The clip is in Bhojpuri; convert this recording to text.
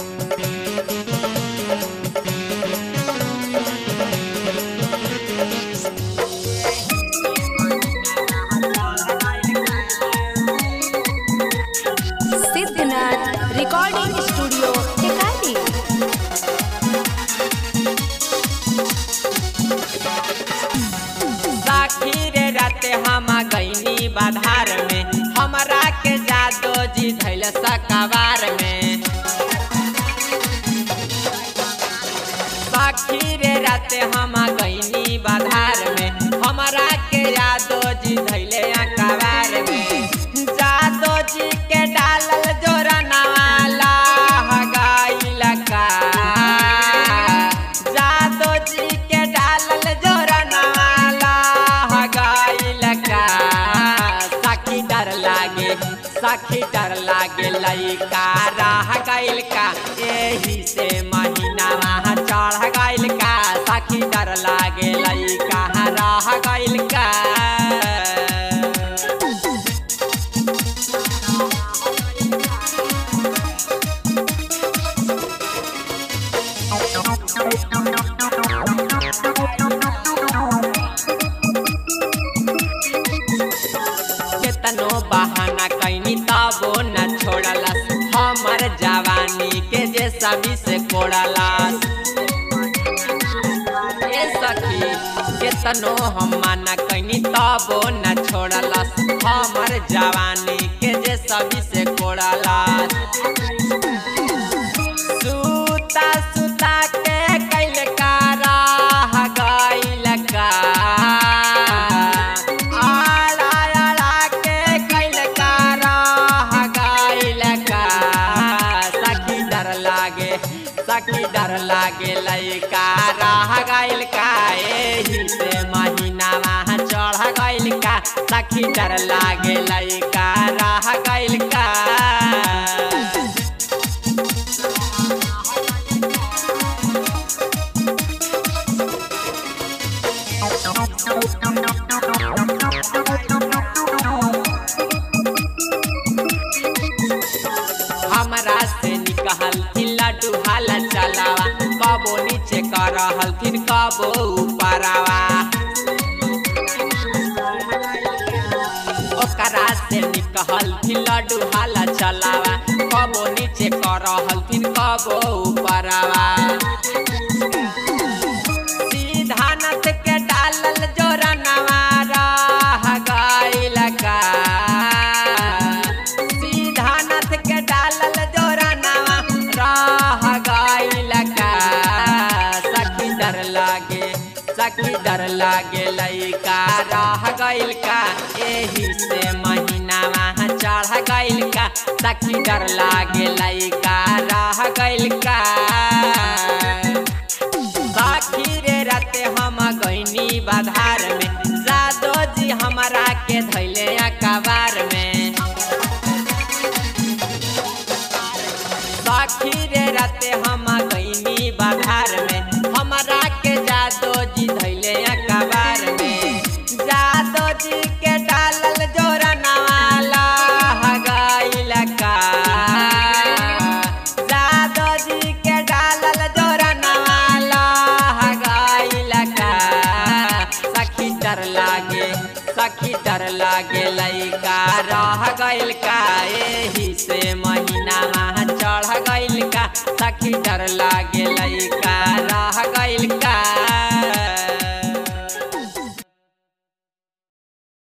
Siddhnath recording studio Tikari. साखी रे राते हम गईनी बाधार में, हमरा के जादो जी धैल सकावार में। साखी रे राते हम गईनी बाधार में, हमरा के जादो जी धैले अकावार में। जादो जी के डालल जोरा नवाला हगाइल का, जादो जी के डालल जोरा नवाला हगाइल का। साखी डर लागे लइका रह गइल का, एही से महीना वहाँ चढ़ गइल का। साखी डर लागे लइका रह गइल का। केतनो बहाना कैनी तबो न छोड़लस, हमर जवानी के जे सभी से कोड़लस। ए सखी केतनो हम माना कैनी तबो न छोड़लस, हमर जवानी के जे सभी से कोड़लस। सूता सूता के कैल का राह गइल का, साखी डर लागे लइका रह गइल का, एही से महीना वहाँ चढ़ गइल का। साखी डर लागे लइका रह गइल का। हमरा से निकहल लड्डू हाला चलावा, कबो नीचे कर हलथिन कबो ऊपरवा। ओकरा से निकहल लड्डू हाला चलावा, कबो नीचे कर हलथिन कबो ऊपरवा। सीधानथ के डालल जोरा नवारा गइल का, सीधानथ के डालल जोरा नवा रह गइल का। साखी डर लागे लइका रह गइल का, एही से महीना वहाँ चढ़ गइल का। साखी डर लागे लइका रह गइल का। साखी रे राते हम गईनी बाधार में, जादो जी हमरा के धैले अकाबार में। साखी रे राते हम गईनी बाधार में, हमरा के जादो जी धैले अकाबार में। जादो जी के डालल जोरा नवाला हगाइल का, जादो जी के डालल जोरा नवाला हगाइल का। साखी डर लागे लइका रह गइल का, एही से महीना वहाँ चढ़ गइल का। साखी डर लागे लइका रह